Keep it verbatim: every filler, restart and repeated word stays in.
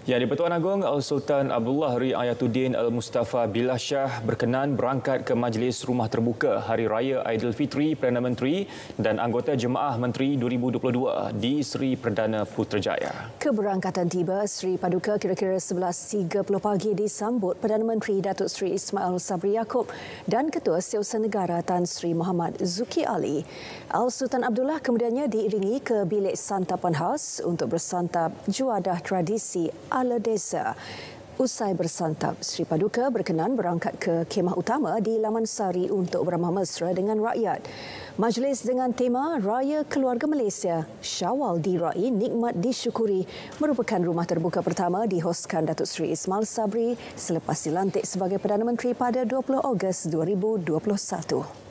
Ya, di-Pertuan Agong Sultan Abdullah Riayatuddin Al-Mustafa Billah Shah berkenan berangkat ke Majlis Rumah Terbuka Hari Raya Aidilfitri Perdana Menteri dan anggota Jemaah Menteri dua ribu dua puluh dua di Seri Perdana Putrajaya. Keberangkatan tiba Seri Paduka kira-kira sebelas tiga puluh pagi disambut Perdana Menteri Datuk Seri Ismail Sabri Yaakob dan Ketua Setiausaha Negara Tan Sri Muhammad Zuki Ali. Al-Sultan Abdullah kemudiannya diiringi ke bilik santapan khas untuk bersantap juadah tradisi ala desa. Usai bersantap, Seri Paduka berkenan berangkat ke kemah utama di Laman Sari untuk beramah mesra dengan rakyat. Majlis dengan tema Raya Keluarga Malaysia, Syawal Dirai Nikmat Disyukuri merupakan rumah terbuka pertama dihoskan Datuk Seri Ismail Sabri selepas dilantik sebagai Perdana Menteri pada dua puluh Ogos dua ribu dua puluh satu.